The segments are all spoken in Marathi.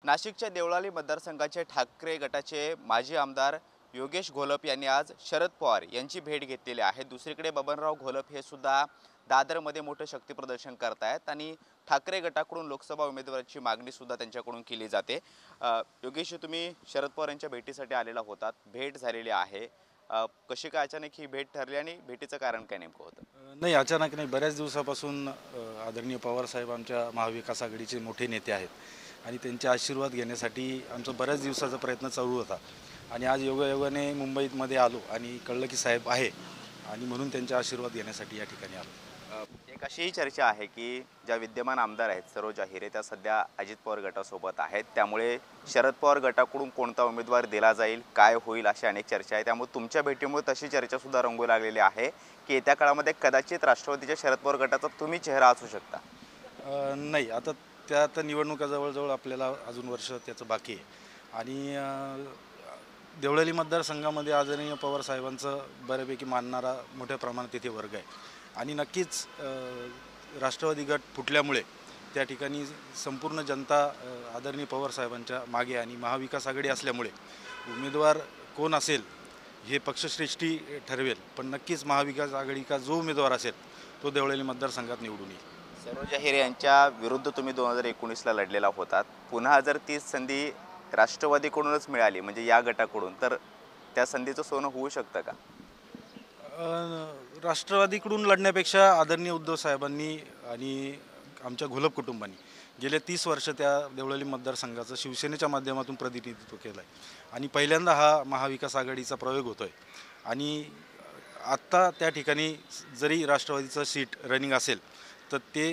नाशिकच्या देवळाली मतदारसंघाचे ठाकरे गटाचे माजी आमदार योगेश घोलप यांनी आज शरद पवार यांची भेट घेतलेली आहे। दुसरीकडे बबनराव घोलप हे सुद्धा दादरमध्ये मोठे शक्तीप्रदर्शन करतायत आणि ठाकरे गटाकडून लोकसभा उमेदवाराची मागणी सुद्धा त्यांच्याकडून केली जाते। योगेश, तुम्ही शरद पवार यांच्या भेटीसाठी आलेला होतात, भेट झालेली आहे, कशी काय अचानक ही भेट ठरली आणि भेटीचं कारण काय नेमकं होतं? नाही, अचानक नाही, बऱ्याच दिवसापासून आदरणीय पवार साहेब आमच्या महाविकास आघाडीचे मोठे नेते आहेत आणि त्यांचे आशीर्वाद घेण्यासाठी आमचा बऱ्याच दिवसाचा प्रयत्न चालू होता आणि आज योगायोगाने मुंबईमध्ये आलो आणि कळलं की साहेब आहे आणि म्हणून त्यांचे आशीर्वाद घेण्यासाठी या ठिकाणी आलो। एक अशीही चर्चा आहे की ज्या विद्यमान आमदार आहेत सरोज आहिरे त्या सध्या अजित पवार गटासोबत आहेत, त्यामुळे शरद पवार गटाकडून कोणता उमेदवार दिला जाईल, काय होईल अशी अनेक चर्चा आहे। त्यामुळे तुमच्या भेटीमुळे तशी चर्चा सुद्धा रंगू लागलेली आहे की येत्या काळामध्ये कदाचित राष्ट्रवादीच्या शरद पवार गटाचा तुम्ही चेहरा असू शकता। नाही, आता त्या आता निवडणुका जवळजवळ आपल्याला अजून वर्ष त्याचं बाकी आहे आणि देवळाली मतदारसंघामध्ये आदरणीय पवार साहेबांचं बऱ्यापैकी मानणारा मोठ्या प्रमाणात तिथे वर्ग आहे आणि नक्कीच राष्ट्रवादी गट फुटल्यामुळे त्या ठिकाणी संपूर्ण जनता आदरणीय पवार साहेबांच्या मागे आणि महाविकास आघाडी असल्यामुळे उमेदवार कोण असेल हे पक्षश्रेष्ठी ठरवेल, पण नक्कीच महाविकास आघाडीचा जो उमेदवार असेल तो देवळाली मतदारसंघात निवडून येईल। सरोज आहिरे यांच्या विरुद्ध तुम्ही 2019ला लढलेला होतात, पुन्हा जर ती संधी राष्ट्रवादीकडूनच मिळाली म्हणजे या गटाकडून, तर त्या संधीचं सोनं होऊ शकतं का? राष्ट्रवादीकडून लढण्यापेक्षा आदरणीय उद्धव साहेबांनी आणि आमच्या घोलप कुटुंबांनी गेले 30 वर्ष त्या देवळाली मतदारसंघाचं शिवसेनेच्या माध्यमातून प्रतिनिधित्व केलं आहे आणि पहिल्यांदा हा महाविकास आघाडीचा प्रयोग होतो आहे आणि आत्ता त्या ठिकाणी जरी राष्ट्रवादीचं सीट रनिंग असेल तर ते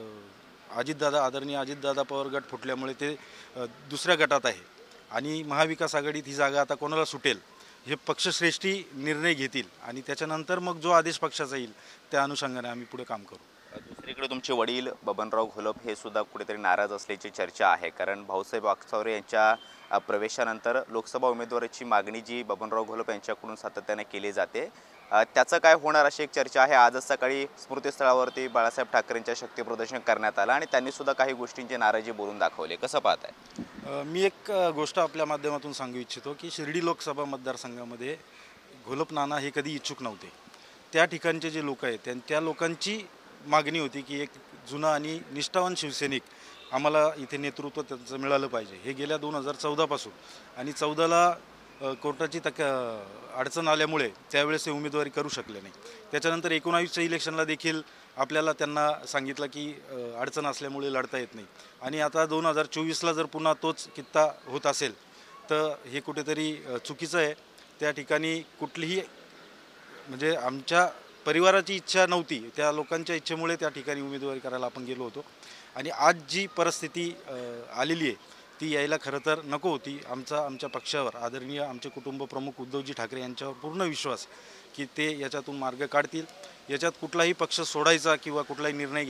आदरणीय अजितदादा पवार गट फुटल्यामुळे ते दुसऱ्या गटात आहे आणि महाविकास आघाडीत ही जागा आता कोणाला सुटेल हे पक्षश्रेष्ठी निर्णय घेतील आणि त्याच्यानंतर मग जो आदेश पक्षाचा येईल त्या अनुषंगाने आम्ही पुढे काम करू। दुसरीकडे तुमचे वडील बबनराव घोलप हे सुद्धा कुठेतरी नाराज असल्याची चर्चा आहे, कारण भाऊसाहेब वागचौरे यांच्या प्रवेशानंतर लोकसभा उमेदवाराची मागणी जी बबनराव घोलप यांच्याकडून सातत्याने केली जाते, त्याचं काय होणार अशी एक चर्चा आहे। आजच सकाळी स्मृतीस्थळावरती बाळासाहेब ठाकरेंच्या शक्तीप्रदर्शन करण्यात आलं आणि त्यांनी सुद्धा काही गोष्टींची नाराजी बोलून दाखवली, कसं पाहताय? मी एक गोष्ट आपल्या माध्यमातून सांगू इच्छितो की शिर्डी लोकसभा मतदारसंघामध्ये घोलप नाना हे कधी इच्छुक नव्हते। त्या ठिकाणचे जे लोक आहेत त्या लोकांची मागणी होती की एक जुना आणि निष्ठावान शिवसैनिक आम्हाला इथे नेतृत्व त्यांचं मिळालं पाहिजे। हे गेल्या 2014 पासून आणि 14ला कोर्टाची अडचण आल्यामुळे त्यावेळेस ते उमेदवारी करू शकले नाही। त्याच्यानंतर 19च्या इलेक्शनला देखील आपल्याला त्यांना सांगितलं की अडचण असल्यामुळे लढता येत नाही आणि आता 2024ला जर पुन्हा तोच कित्ता होत असेल तर हे कुठेतरी चुकीचं आहे। त्या ठिकाणी कुठलीही म्हणजे आमच्या परिवाराची इच्छा नव्हती, त्या लोकांच्या इच्छेमुळे त्या ठिकाणी उमेदवारी करायला आपण गेलो होतो आणि आज जी परिस्थिती आलेली आहे ती यायला खरं तर नको होती। आमच्या पक्षावर आदरणीय आमचे कुटुंब प्रमुख उद्धवजी ठाकरे यांच्यावर पूर्ण विश्वास की ते याच्यातून मार्ग काढतील। याच्यात कुठलाही पक्ष सोडायचा किंवा कुठलाही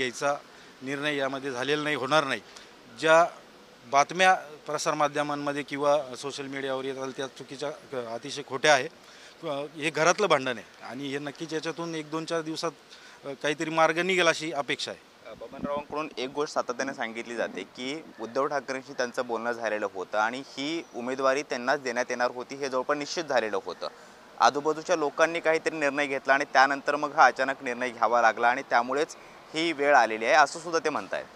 निर्णय यामध्ये झालेला नाही, होणार नाही। ज्या बातम्या प्रसारमाध्यमांमध्ये किंवा सोशल मीडियावर येतात त्या चुकीच्या अतिशय खोट्या आहे। हे घरातलं भांडण आहे आणि हे नक्कीच याच्यातून 1-2-4 दिवसात काहीतरी मार्ग निघेल अशी अपेक्षा आहे। बबनरावांकडून एक गोष्ट सातत्याने सांगितली जाते की उद्धव ठाकरेंशी त्यांचं बोलणं झालेलं होतं आणि ही उमेदवारी त्यांनाच देण्यात येणार होती, हे जवळपास निश्चित झालेलं होतं। आजूबाजूच्या लोकांनी काहीतरी निर्णय घेतला आणि त्यानंतर मग हा अचानक निर्णय घ्यावा लागला आणि त्यामुळेच ही वेळ आलेली आहे असं सुद्धा ते म्हणतायत।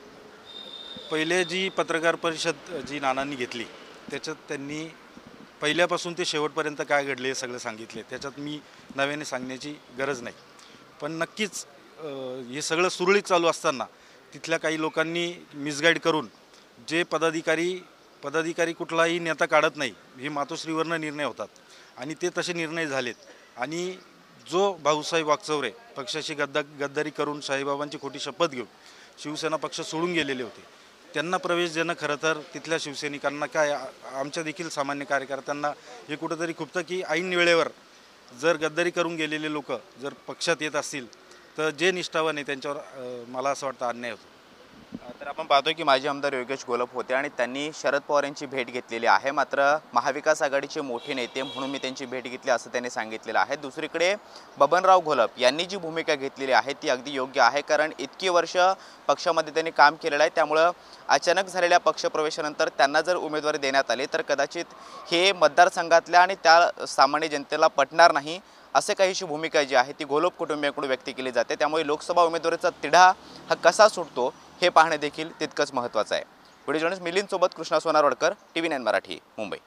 पहिले जी पत्रकार परिषद जी नानांनी घेतली त्याच्यात त्यांनी पहिल्यापासून ते शेवटपर्यंत काय घडले हे सगळं सांगितले, त्याच्यात मी नव्याने सांगण्याची गरज नाही। पण नक्कीच हे सगळं सुरळीत चालू असताना तिथल्या काही लोकांनी मिसगाईड करून जे पदाधिकारी कुठलाही नेता काढत नाही, हे मातोश्रीवरनं निर्णय होतात आणि ते तसे निर्णय झालेत आणि जो भाऊसाहेब वागचौरे पक्षाशी गद्दारी करून साईबाबांची खोटी शपथ घेऊन शिवसेना पक्ष सोडून गेलेले होते, त्यांना प्रवेश देणं खरं तर तिथल्या शिवसैनिकांना काय आमच्या देखील सामान्य कार्यकर्त्यांना हे कुठंतरी खुपतं की ऐन वेळेवर जर गद्दारी करून गेलेले लोक जर पक्षात येत असतील तर जे निष्ठावान आहे त्यांच्यावर मला असं वाटतं अन्याय होतो। तर आपण पाहतोय की माजी आमदार योगेश घोलप होते आणि त्यांनी शरद पवार यांची भेट घेतलेली आहे. मात्र महाविकास आघाडीचे मोठे नेते म्हणून मी त्यांची भेट घेतली असं त्यांनी सांगितलेलं आहे. दुसरीकडे बबनराव घोलप यांनी जी भूमिका घेतलेली आहे ती अगदी योग्य आहे, कारण इतकी वर्ष पक्षामध्ये त्यांनी काम केलेलं आहे. त्यामुळं अचानक झालेल्या पक्षप्रवेशानंतर त्यांना जर उमेदवारी देण्यात आली तर कदाचित हे मतदारसंघातल्या आणि त्या सामान्य जनतेला पटणार नाही, असे काहीशी भूमिका जी आहे ती घोलप कुटुंबियांकडून व्यक्त केली जाते. त्यामुळे लोकसभा उमेदवारीचा तिढा हा कसा सुटतो हे पाहणे देखील तितकंच महत्त्वाचं आहे. व्हिडिओ जर्नलिस्ट मिलिंद सोबत कृष्णा सोनारवडकर, TV9 मराठी, मुंबई.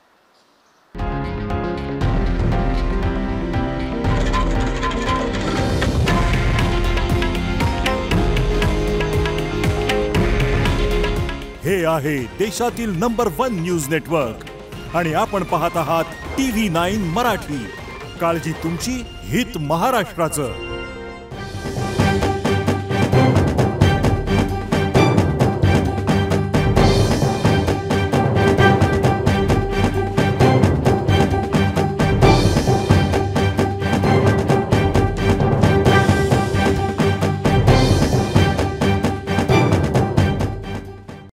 हे आहे देशातील नंबर 1 न्यूज नेटवर्क आणि आपण पाहत आहात TV9 मराठी. काळजी तुमची, हित महाराष्ट्राचं.